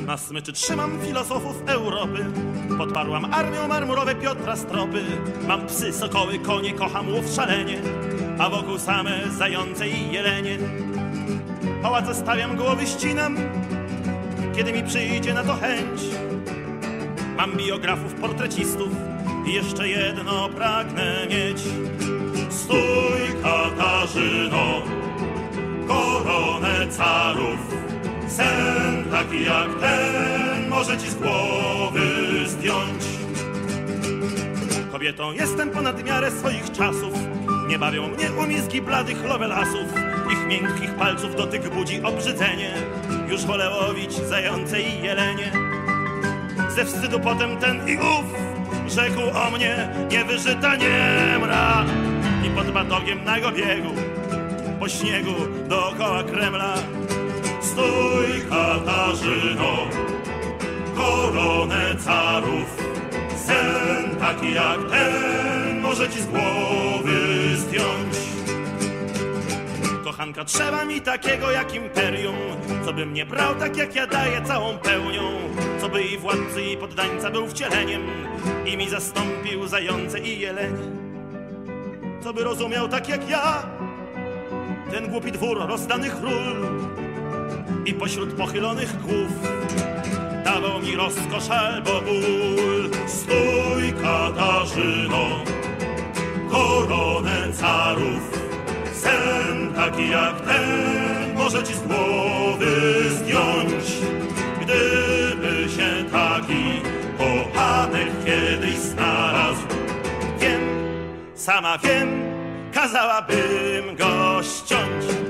Na smyczy trzymam filozofów Europy. Podparłam armią marmurowe Piotra Stropy. Mam psy, sokoły, konie, kocham łów szalenie, a wokół same zające i jelenie. Pałace stawiam, głowy ścinam, kiedy mi przyjdzie na to chęć. Mam biografów, portrecistów i jeszcze jedno pragnę mieć. Stój, Katarzyno, koronę carów. Sen taki jak ten może ci z głowy zdjąć. Kobietą jestem ponad miarę swoich czasów. Nie bawią mnie umizgi bladych lovelasów. Ich miękkich palców dotyk budzi obrzydzenie. Już wolę łowić zające i jelenie. Ze wstydu potem ten i ów rzekł o mnie niewyżyta niemra. I pod batogiem nago biegu po śniegu dookoła Kremla. Stój, Katarzyno, koronę carów. Sen taki jak ten może ci z głowy zdjąć. Kochanka, trzeba mi takiego jak imperium, co by mnie brał tak jak ja daję całą pełnią. Co by i władcy i poddańca był wcieleniem i mi zastąpił zające i jelenie. Co by rozumiał tak jak ja ten głupi dwór rozdanych ról i pośród pochylonych głów dawał mi rozkosz albo ból. Stój, Katarzyno, koronę carów. Sen taki jak ten może ci z głowy zdjąć. Gdyby się taki kochanek kiedyś znalazł, wiem, sama wiem, kazałabym go ściąć.